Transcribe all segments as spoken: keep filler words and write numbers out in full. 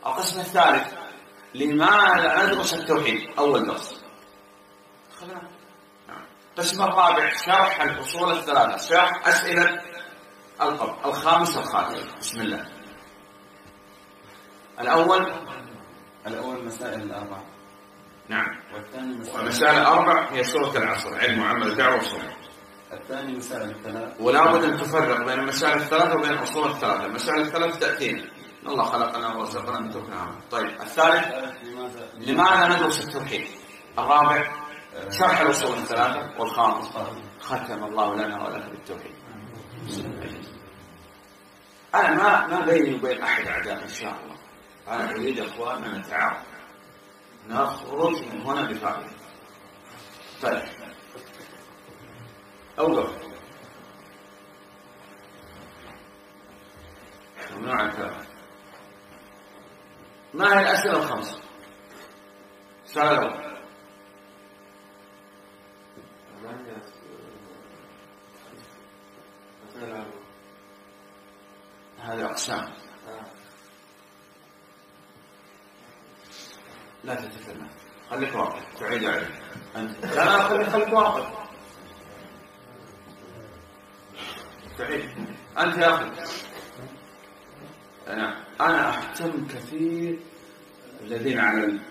القسم الثالث لماذا ندرس التوحيد؟ أول درس خذنا. القسم الرابع شرح الأصول الثلاثة، شرح أسئلة القبر. الخامس الخاتم. بسم الله. الأول الأول مسائل الأربع. نعم. والثاني مسائل المسائل الأربع هي سورة العصر، علم وعمل دعوة وصلاة. الثاني مسائل الثلاث. ولا بد أن تفرق بين المسائل الثلاثة وبين الأصول الثلاثة. المسائل الثلاث تأتينا الله خلقنا ورزقنا من توكلنا. طيب الثالث لماذا لماذا ندرس التوحيد؟ الرابع شرح الأصول الثلاثة. والخامس ختم الله لنا ولك بالتوحيد. أنا ما ما بيني وبين أحد أعداء إن شاء الله. أنا أريد أخواننا نتعاون نخرج من هنا بفائدة. طيب أوقف ممنوع الكلام. ما هي الأسئلة الخمسة؟ السؤال الأول هذه أقسام لا تتكلم، خليك واقف تعيد عليه أنت. لا خليك خليك واقف تعيد أنت يا أخي. أنا أنا أهتم كثير الذين على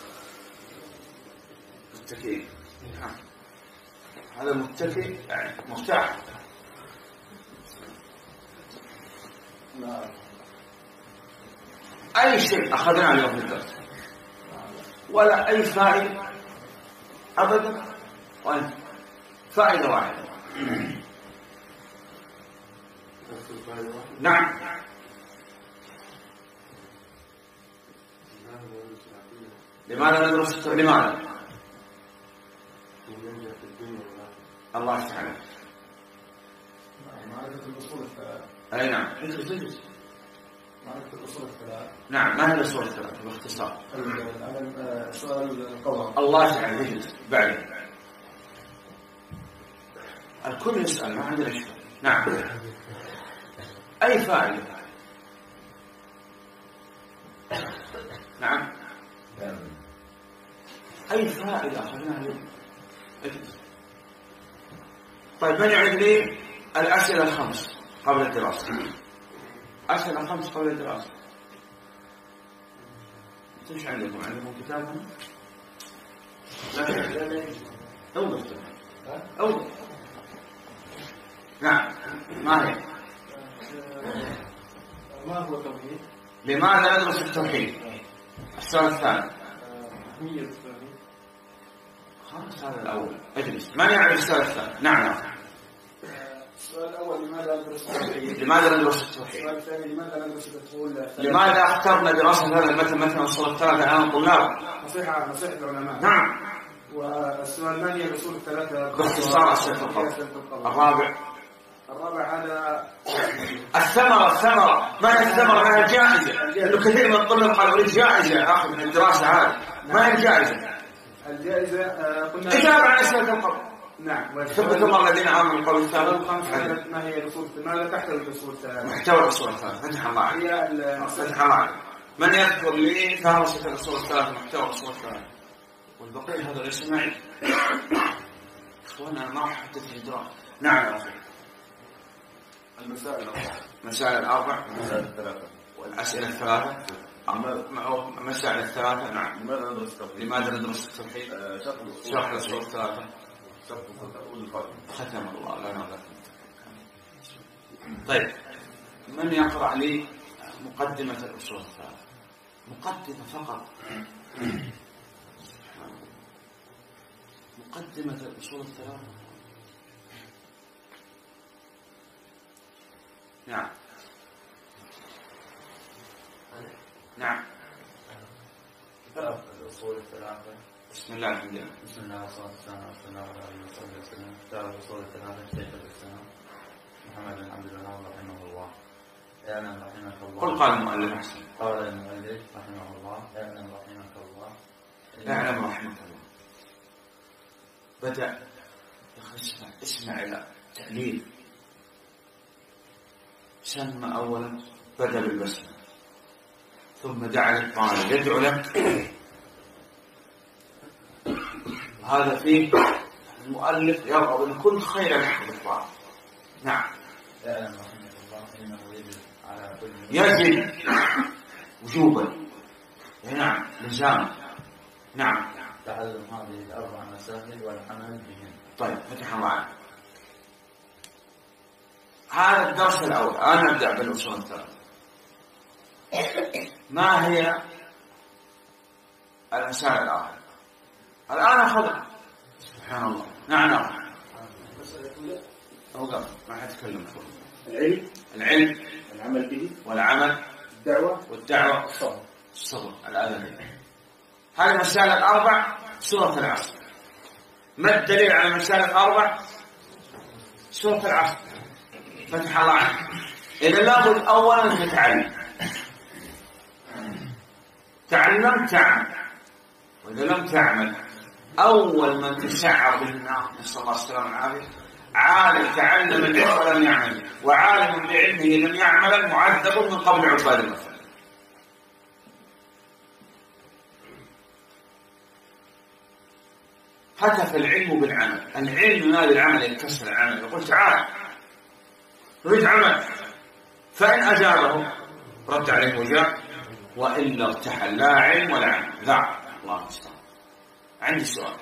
المتكئين. هذا المتكئ يعني مرتاح. أي شيء أخذناه اليوم في الدرس ولا أي فائدة أبدا، وأنت فائدة واحدة. نعم. لماذا ندرس؟ لماذا؟ الله تعالى. معرفة الأصول الثلاث. أي نعم. معرفة الأصول الثلاث. نعم. ما هي الأصول الثلاث باختصار؟ سؤال القضاء. الله تعالى يجلس بعد. الكل يسأل ما عندنا شيء. نعم. أي فائدة؟ نعم. أي فائدة أخذناها اليوم؟ طيب من يعد لي الأسئلة الخمس قبل الدراسة؟ أسئلة خمس قبل الدراسة. ايش عندكم؟ عندكم كتاب؟ لا أوقف أوقف. نعم. ما هي؟ ما هو التوحيد؟ لماذا ندرس التوحيد؟ السؤال الثاني. أهمية التوحيد. خلاص هذا الأول. اجلس. من يعرف السؤال الثاني؟ نعم. السؤال الأول لماذا ندرس التوحيد؟ لماذا ندرس التوحيد؟ السؤال الثاني لماذا ندرس الأصول؟ لماذا اخترنا دراسة هذا المتن مثل الأصول الثلاثة أمام الطلاب؟ نصيحة نصيحة العلماء. نعم. والسؤال ما هي الأصول الثلاثة؟ باختصار أسئلة القبر. الرابع الرابع هذا الثمرة. الثمرة ما هي الثمرة؟ ما هي الجائزة؟ لأنه كثير من الطلاب قالوا أريد جائزة آخذ من الدراسة هذه. ما هي الجائزة؟ الجائزة قلنا إجابة عن أسئلة القبر. نعم. ثبت الله الذين آمنوا القول الثالث. الخامس ما هي الأصول؟ ماذا تحتوي الأصول الثلاثة؟ محتوى الأصول الثلاثة. فتح الله عليك. فتح الله عليك. من يذكر لي فهرسة الأصول الثلاثة محتوى الأصول الثلاثة والبقية هذا ليس معي. إخوانا أنا ما أحدث في دراسة. نعم يا أخي. المسائل الأربع. مسائل الأربع. مسائل الثلاثة. والأسئلة الثلاثة. مسائل الثلاثة. نعم. لماذا ندرس التوحيد؟ لماذا ندرس التوحيد؟ شرح الأصول الثلاثة. ختم الله لنا ولكم. طيب من يقرأ لي مقدمة الأصول الثلاثة؟ مقدمة فقط. مقدمة الأصول الثلاثة. نعم. نعم. كتاب الأصول الثلاثة. بسم الله الحمد لله. بسم الله والصلاة والسلام على رسول الله وعلى آله وصحبه وسلم. كتاب الأصول الثلاثة شيخ الإسلام محمد بن عبد الوهاب رحمه الله. اعلم رحمك الله. قل قال المؤلف أحسن. قال المؤلف رحمه الله. اعلم رحمك الله. اعلم رحمك الله. بدأ اسمع اسمع إلى تأليف. سمى أولا بدأ بالبسمة ثم دعا للطالب يدعو لك، هذا فيه المؤلف يرغب أن كل خير يحفظ الطالب. نعم. اعلم رحمه الله انه يجب على كل يجب وجوبا. نعم لزاما. نعم. تعلم هذه الاربع مسائل والعمل بهن. طيب فتح الله عليك. هذا الدرس الأول. أنا أبدأ بالأصول الثلاثة. ما هي المسائل الآخر؟ الآن أخذنا. سبحان الله. نعم نعم. أوقف ما حتكلم. العلم العلم العمل به والعمل الدعوة والدعوة الصبر الصبر الأذى. هذه المسائل الأربع سورة العصر. ما الدليل على المسائل الأربع؟ سورة العصر. فتح الله عنك. إذا لابد أولا تتعلم. تعلم تعمل، وإذا لم تعمل أول من تسعر بالنار نسأل الله السلامة والعافية عالم تعلم العلم ولم يعمل، وعالم بعلمه لم يعمل معذب من قبل عباد المثل. هتف العلم بالعمل. العلم ينادي العمل يكسر العمل، يقول تعال نريد عمل، فإن أجابه رد عليه وجاء، وإلا ارتحل لا علم ولا عمل. لا الله المستعان. عندي سؤال.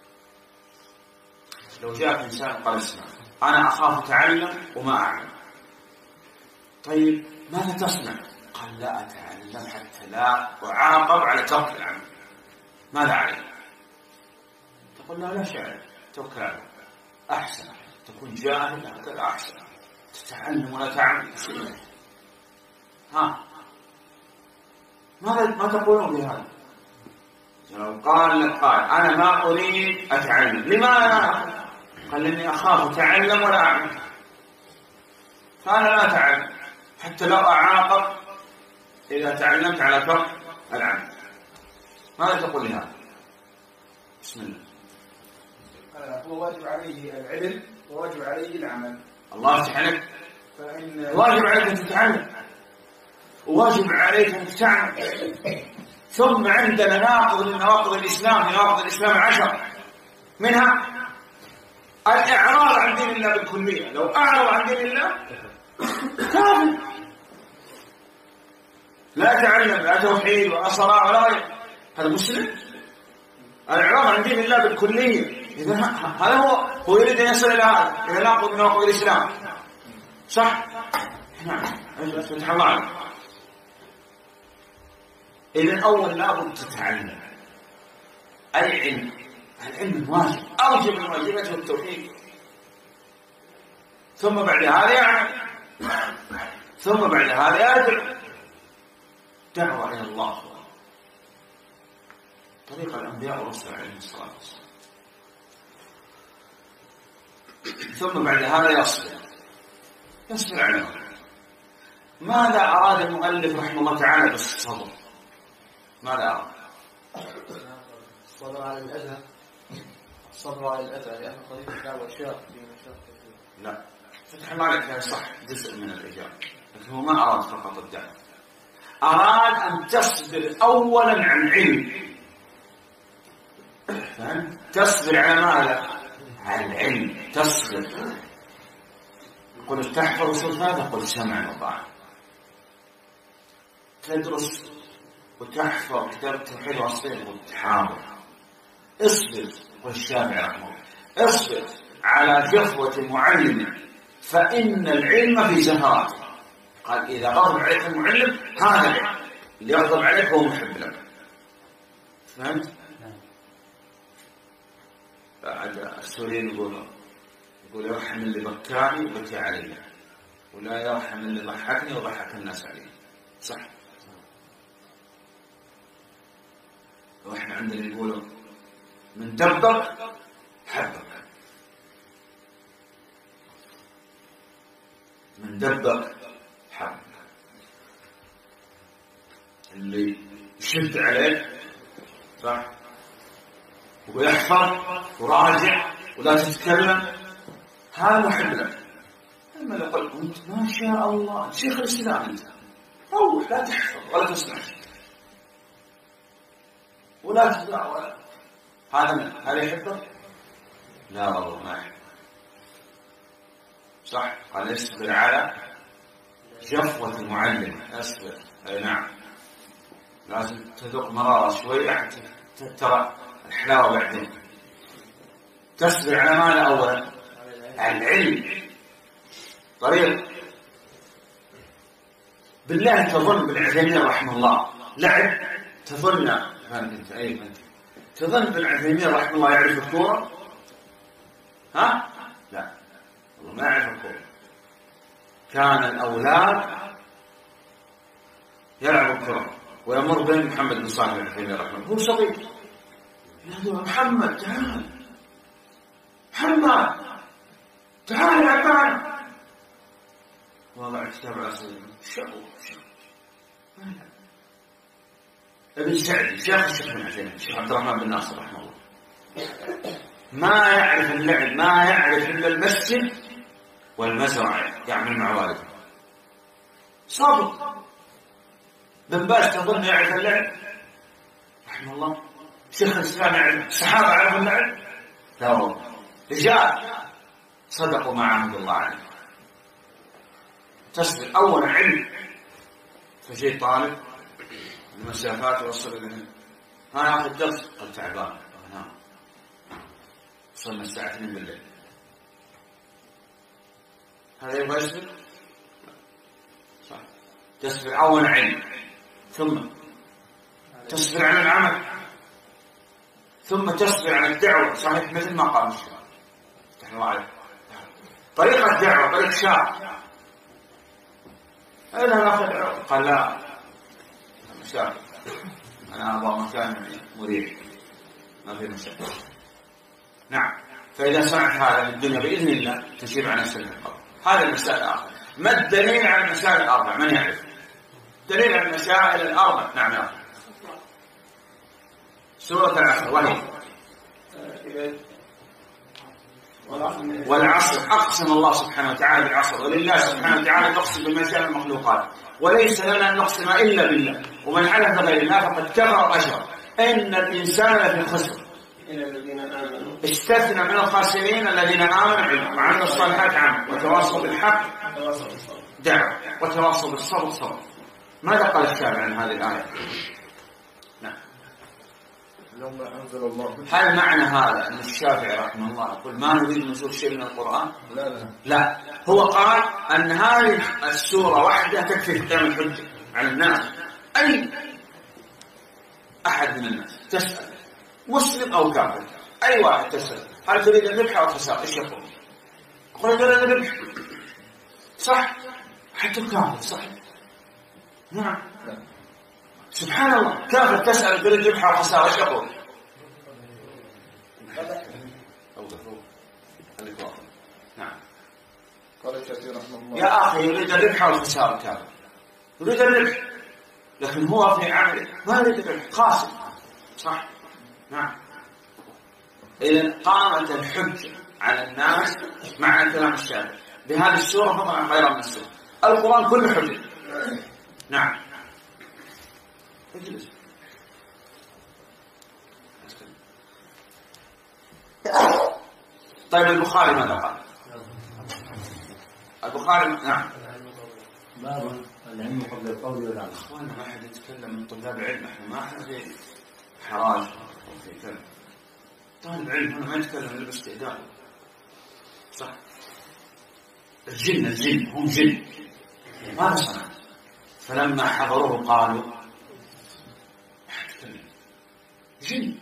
لو جاء إنسان قال اسمع أنا أخاف أتعلم وما أعلم، طيب ماذا تصنع؟ قال لا أتعلم حتى لا أعاقب على ترك العمل، ماذا علي؟ تقول لا لا شيء، توكل على الله. أحسن تكون جاهل هكذا أحسن، تتعلم ولا تعمل. ها ماذا ما تقولون بهذا؟ لو قال لك قال أنا ما أريد أتعلم، لماذا؟ قال لأني أخاف أتعلم ولا أعمل، فأنا لا أتعلم حتى لو أعاقب إذا تعلمت على ترك العمل. ماذا تقول لهذا؟ بسم الله. هو واجب عليه العلم وواجب عليه العمل. الله يفتح عليك. فإن واجب عليك أن تتعلم، وواجب عليك أن تعمل. ثم عندنا ناقض من نواقض الإسلام، من نواقض الإسلام العشر، منها الإعراض عن دين الله بالكلية. لو أعرض عن دين الله كافر، لا تعلم لا توحيد ولا صلاة ولا غيره، هذا مسلم. الإعراض عن دين الله بالكلية، إذا هذا هو هو يريد أن يصل إلى هذا، إلى ناقض من نواقض الإسلام. صح؟ نعم. فتح الله عليك. إذن أول لابد تتعلم أي علم. العلم واجب، أوجب من واجبته التوحيد. ثم بعد هذا يعمل، ثم بعد هذا يدعو. دعوة إلى الله طريق الأنبياء والرسل عليهم الصلاة والسلام. ثم بعد هذا يصبر، يصبر عليهم. ماذا أراد المؤلف رحمه الله تعالى بالصبر؟ ماذا أراد؟ الصبر على الأذى، الصبر على الأذى، لأن طريق الدعوة شاق في مشاق كثيرة. لا، فتح الله عليك، هذا صح جزء من الإجابة، لكن هو ما أراد فقط الدعوة، أراد أن تصبر أولا عن علم. فهم؟ تصبر على ماذا؟ على العلم. تصبر. قل تحفظ رسول هذا، قل سمع وطاعة. تدرس وتحفظ كتاب التوحيد والصدق وتحاضر. اصبر. والشافعي رحمه الله اصبر على جفوة معلم فإن العلم في زهراته. قال إذا غضب عليك المعلم هذا العلم، اللي يغضب عليك هو محب لك. فهمت؟ بعد السوريين يقولوا يقول يرحم اللي بكاني وبكي علي، ولا يرحم اللي ضحكني وضحك الناس علي. صح. واحنا عندنا يقولوا من دبك حبك، من دبك حبك. اللي يشد عليك صح ويحفظ وراجع ولا تتكلم هذا محب لك. اما لو قلت انت ما شاء الله شيخ الاسلام انت روح لا تحفظ ولا تسمع ولا تدع ولا هذا من هل يحبك؟ لا والله ما يحب. صح؟ قال اصبر على جفوة المعلم. اصبر. اي نعم، لازم تذوق مرارة شوية حتى ترى الحلاوة بعدين. تصبر على ماذا أولا؟ على العلم. طريق بالله تظن بن عثيمين رحمه الله لعب؟ تظن فهمت أي فهمت تظن بن عثيمين رحمه الله يعرف الكورة؟ ها؟ لا والله ما يعرف الكورة. كان الأولاد يلعب الكرة ويمر بين محمد بن صالح العثيمين رحمه الله، هو صغير يقول محمد تعال محمد تعال يا عبان، وضع الكتاب على صدره شغل شغل. ابن سعدي شيخ الشيخ بن عثيمين الشيخ عبد الرحمن بن ناصر رحمه الله ما يعرف اللعب، ما يعرف إلا المسجد والمزرعة يعمل مع والده. صابر. بن باز تظن يعرف اللعب رحمه الله؟ شيخ الإسلام يعرف؟ الصحابة يعرفوا اللعب؟ لا والله. رجال صدقوا ما عهد الله عليه. تصبر أول علم. فجي طالب المسافات وصل إلى ها ياخذ درس، قال تعبان نعم. وصلنا الساعة اثنين بالليل. هذا يبغى يصبر؟ صح. تصبر أول علم، ثم تصبر على العمل، ثم تصبر على الدعوة. صحيح مثل ما قال الشيخ رحمه الله عليه. طريقة الدعوة طريق شاق. أين ناخذ؟ قال لا مشاكل، أنا أبغى مكان مريح ما في مشاكل. نعم. فإذا صنعت هذا في الدنيا بإذن الله تشيب عن نفسك القبر. هذا المسائل الآخر. ما الدليل على المسائل الأربع؟ من يعرف؟ دليل على المسائل الأربع. نعم يا أخي. سورة العصر وهي والعصر. أقسم الله سبحانه وتعالى بالعصر، ولله سبحانه وتعالى تقسم بمشاء المخلوقات، وليس لنا أن نقسم إلا بالله، ومن حلف بغير الله فقد كفر وأشرك. إن الإنسان لفي خسر إلا الذين آمنوا. استثنى من الخاسرين الذين آمنوا وعملوا الصالحات عمل وتواصوا بالحق دعوة وتواصوا بالصبر صبر. ماذا قال الشارع عن هذه الآية؟ نعم. هل معنى هذا أن الشافعي رحمه الله يقول ما نريد نزول شيء من القرآن؟ لا لا لا. هو قال أن هذه السورة واحدة تكفي قيام الحجة على الناس. أي أحد من الناس تسأل مسلم أو كافر، أي واحد تسأل هل تريد الذبح أو الخسارة؟ إيش يقول؟ يقول تريد الذبح. صح. حتى الكافر صح. نعم. سبحان الله. كافر تسأل تريد الذبح أو الخسارة إيش يقول؟ نعم. قال الشافعي رحمه الله يا أخي يريد الربح أو الخسارة. كافر يريد الربح لكن هو في عمله ما يريد الربح، خاسر. صح. نعم. إذن قامت الحجة على الناس مع كلام الشافعي بهذه السورة فضلا خيرا من السورة. القرآن كله حجة. نعم. اجلس. طيب البخاري ماذا قال؟ البخاري نعم. باب العلم قبل القول والعمل. اخواننا ما حد يتكلم من طلاب العلم، احنا ما احنا في حراج او في كلام. طالب علم هنا ما يتكلم الا باستعداد. صح. الجن الجن هم جن. ماذا صنع؟ فلما حضروه قالوا ما يتكلم جن.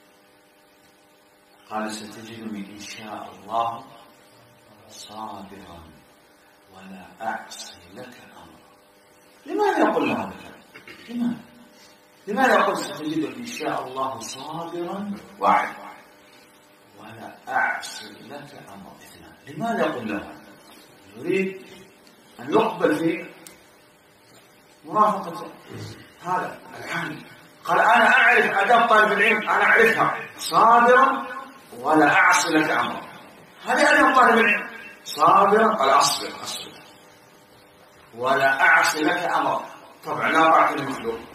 قال ستجدني إن شاء الله صابرا ولا أعصي لك أمرا. لماذا يقول له هذا الكلام؟ لماذا؟ لماذا يقول ستجدني إن شاء الله صابرا واحد ولا أعصي لك أمرا اثنان؟ لماذا يقول له هذا؟ يريد أن يقبل في مرافقة هذا العامل. قال أنا أعرف أداب طالب العلم، أنا أعرفها صابرا ولا أعصي لك أمرا. هذا أداب طالب العلم صابرا. قال أصبر أصبر ولا أعصي لك أمرا. طبعا لا طاعة للمخلوق